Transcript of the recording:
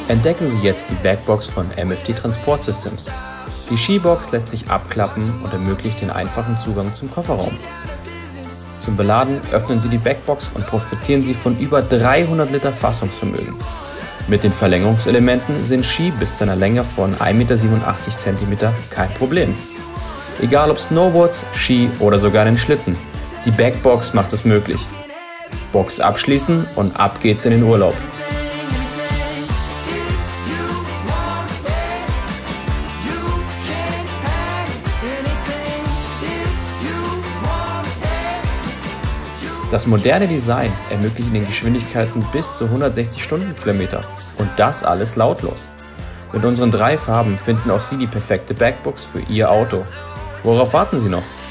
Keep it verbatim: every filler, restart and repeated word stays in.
Entdecken Sie jetzt die Backbox von M F T Transport Systems. Die Skibox lässt sich abklappen und ermöglicht den einfachen Zugang zum Kofferraum. Zum Beladen öffnen Sie die Backbox und profitieren Sie von über dreihundert Liter Fassungsvermögen. Mit den Verlängerungselementen sind Ski bis zu einer Länge von ein Komma siebenundachtzig Zentimeter kein Problem. Egal ob Snowboards, Ski oder sogar einen Schlitten, die Backbox macht es möglich. Box abschließen und ab geht's in den Urlaub. Das moderne Design ermöglicht Ihnen Geschwindigkeiten bis zu hundertsechzig Stundenkilometer und das alles lautlos. Mit unseren drei Farben finden auch Sie die perfekte Backbox für Ihr Auto. Worauf warten Sie noch?